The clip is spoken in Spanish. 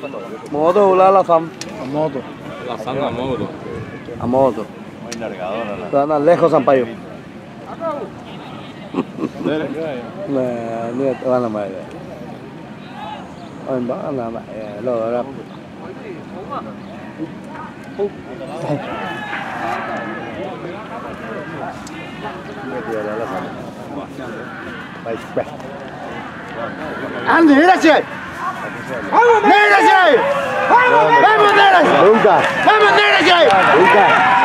Moto, la fam. A moto. La sanga moto. A moto. Muy largadora la. Están lejos, Sampaio. Nè, van là mày. Anh bác là mày, lo ra. Andy, mírase. ¡Vamos, mírase! ¡Vamos, mírase! Nunca. ¡Vamos, mírase! Nunca.